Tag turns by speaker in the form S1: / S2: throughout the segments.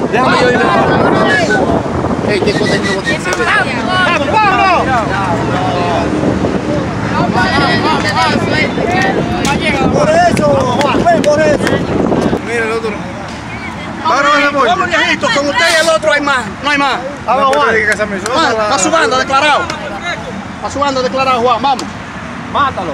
S1: Déjame yo ir.
S2: Ey, qué cosa nuevo tiene que ser.
S3: ¡Vamos, vamos!
S2: Por eso, Juan, por eso. Mira el otro.
S1: Vamos, viejito, con usted y el otro hay más. No hay más.
S2: Vamos, Juan.
S1: Juan, está su banda declarado. Está su banda declarado, Juan. Vamos.
S3: Mátalo.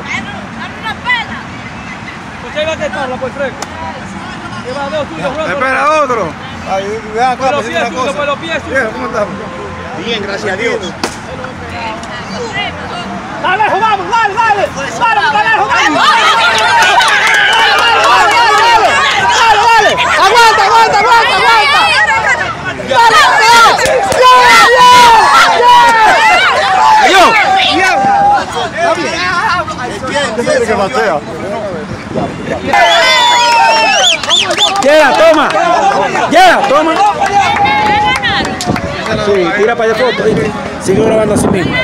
S4: Usted va a quitarla por fresco. Lleva dos tuyos, Juan.
S2: Espera otro. Ay, vean acá,
S4: Por los
S2: me
S4: pies
S2: una
S4: tuyos,
S2: cosa.
S4: por los pies tuyos.
S2: Viejo, ¿cómo estás?
S1: Bien, gracias a Dios.
S3: ¡Dale, jugamos! ¡Dale, dale! ¡Dale, dale, jugamos! ¡Dale! ¡Aguanta, aguanta, aguanta, aguanta! ¡Dale!
S2: Que batea.
S1: Llega, toma. Llega, toma. Sí, tira para allá foto. Sigue grabando así mismo.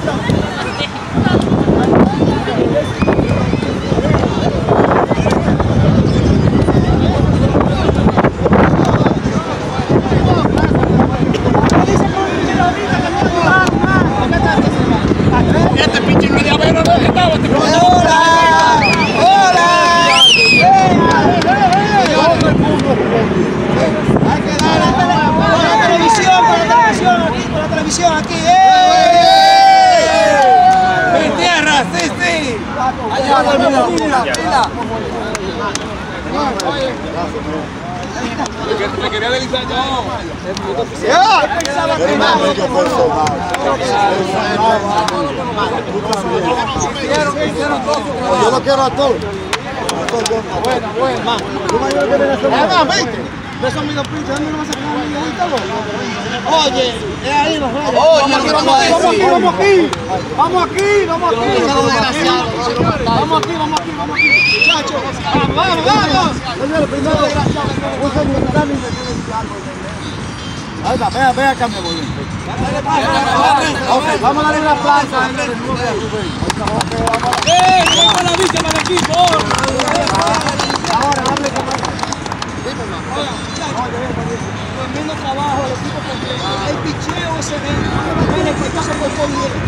S1: Este pinche media vez no estaba.
S3: Aquí,
S2: ¡Mi tierra! ¡Sí, sí!
S4: Le quería deslizar
S2: Yo lo quiero a todos.
S3: Esos mis dos pinches, ¿dónde no vas a sacar a mí? Ahí está vos. Oye, es ahí los rayos.
S2: Oye, ¿qué vamos a decir?
S3: Vamos aquí. Vamos aquí, vamos aquí. Vamos aquí, vamos aquí, vamos aquí. Muchachos, vamos, vamos, vamos. Señor, primero, un señor que también me tiene que algo. Ahí está, ve acá, me voy. Ok, vamos a darle la plaza.
S4: ¡Con la bicha para el equipo!
S3: Ahora, dale con tremendo trabajo el equipo porque el picheo se ve en el que se fue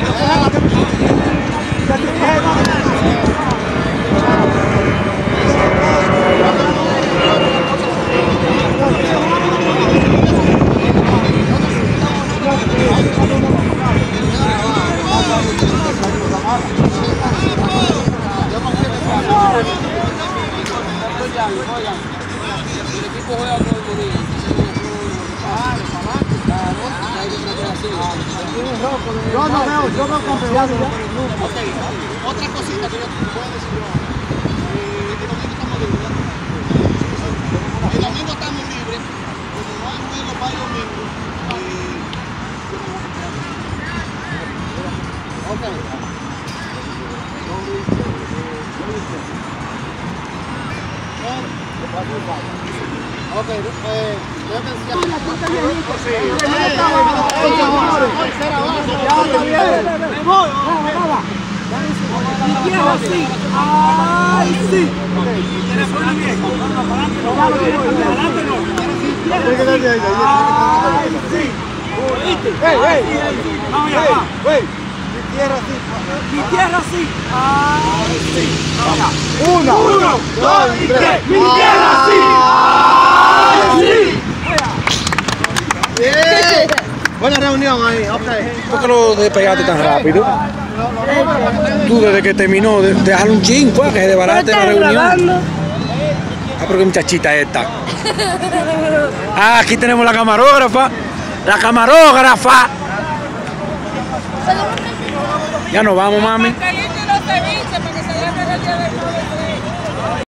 S3: yo no campeón.
S1: Otra cosita que yo te puedo decir. El domingo estamos libres. Como no hay juego para el domingo.
S3: Mi tierra sí. Ay, sí. Uno, dos y tres. Mi tierra sí. Ay, sí.
S2: Buena reunión ahí, ok.
S1: ¿Por qué lo despegaste tan rápido? Tú desde que terminó, dejarle un chin, pues, que se desbarate la reunión. Ah, pero qué muchachita esta. Ah, aquí tenemos la camarógrafa. La camarógrafa. Ya nos vamos, mami.